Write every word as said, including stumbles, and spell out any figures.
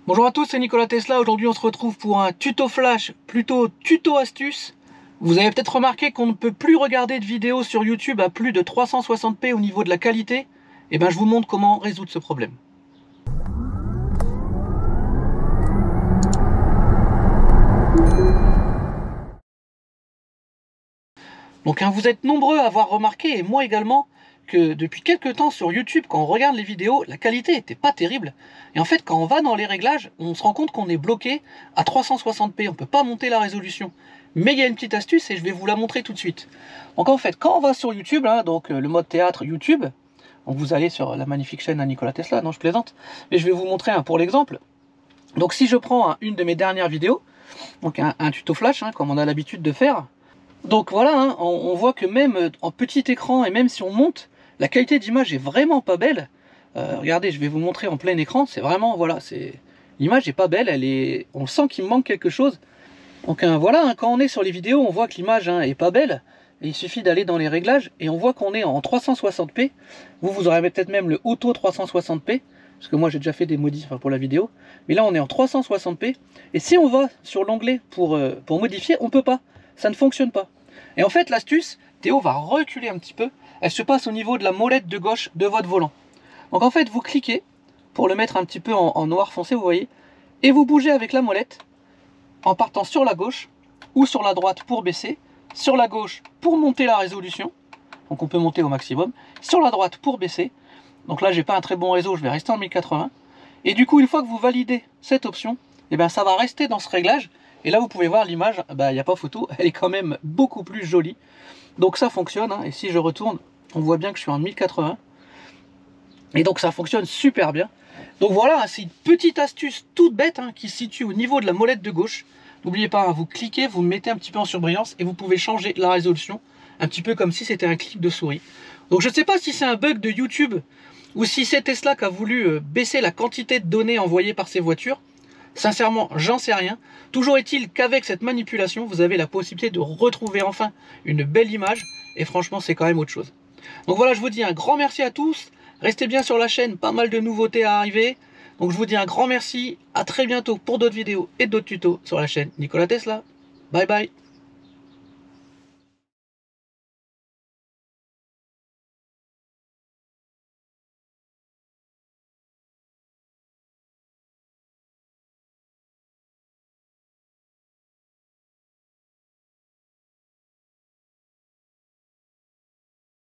Bonjour à tous, c'est Nikola Tesla. Aujourd'hui on se retrouve pour un tuto flash, plutôt tuto astuce. Vous avez peut-être remarqué qu'on ne peut plus regarder de vidéos sur YouTube à plus de trois cent soixante p au niveau de la qualité. Et bien je vous montre comment résoudre ce problème. Donc hein, vous êtes nombreux à avoir remarqué, et moi également, que depuis quelques temps sur YouTube, quand on regarde les vidéos, la qualité n'était pas terrible. Et en fait, quand on va dans les réglages, on se rend compte qu'on est bloqué à trois cent soixante p. On ne peut pas monter la résolution. Mais il y a une petite astuce et je vais vous la montrer tout de suite. Donc en fait, quand on va sur YouTube, hein, donc euh, le mode théâtre YouTube, donc vous allez sur la magnifique chaîne à Nikola Tesla, non je plaisante, mais je vais vous montrer hein, pour l'exemple. Donc si je prends hein, une de mes dernières vidéos, donc un, un tuto flash, hein, comme on a l'habitude de faire, donc voilà, hein, on, on voit que même en petit écran, et même si on monte, la qualité d'image est vraiment pas belle. Euh, regardez, je vais vous montrer en plein écran, c'est vraiment, voilà, c'est l'image est pas belle, elle est, on sent qu'il manque quelque chose. Donc hein, voilà, hein, quand on est sur les vidéos, on voit que l'image hein, est pas belle. Et il suffit d'aller dans les réglages et on voit qu'on est en trois cent soixante p. Vous, vous aurez peut-être même le auto trois cent soixante p, parce que moi j'ai déjà fait des modifs pour la vidéo. Mais là on est en trois cent soixante p. Et si on va sur l'onglet pour, euh, pour modifier, on peut pas. Ça ne fonctionne pas. Et en fait l'astuce, Théo va reculer un petit peu. Elle se passe au niveau de la molette de gauche de votre volant. Donc en fait vous cliquez pour le mettre un petit peu en, en noir foncé, vous voyez. Et vous bougez avec la molette en partant sur la gauche ou sur la droite pour baisser, sur la gauche pour monter la résolution, donc on peut monter au maximum, sur la droite pour baisser, donc là j'ai pas un très bon réseau, je vais rester en mille quatre-vingts, et du coup une fois que vous validez cette option, et bien ça va rester dans ce réglage, et là vous pouvez voir l'image, bah, il n'y a pas photo, elle est quand même beaucoup plus jolie, donc ça fonctionne, hein, et si je retourne, on voit bien que je suis en mille quatre-vingts, et donc ça fonctionne super bien. Donc voilà, c'est une petite astuce toute bête hein, qui se situe au niveau de la molette de gauche. N'oubliez pas, hein, vous cliquez, vous mettez un petit peu en surbrillance et vous pouvez changer la résolution, un petit peu comme si c'était un clic de souris. Donc je ne sais pas si c'est un bug de YouTube ou si c'est Tesla qui a voulu euh, baisser la quantité de données envoyées par ses voitures. Sincèrement, j'en sais rien. Toujours est-il qu'avec cette manipulation, vous avez la possibilité de retrouver enfin une belle image. Et franchement, c'est quand même autre chose. Donc voilà, je vous dis un grand merci à tous. Restez bien sur la chaîne, pas mal de nouveautés à arriver. Donc je vous dis un grand merci, à très bientôt pour d'autres vidéos et d'autres tutos sur la chaîne Nikola Tesla. Bye bye.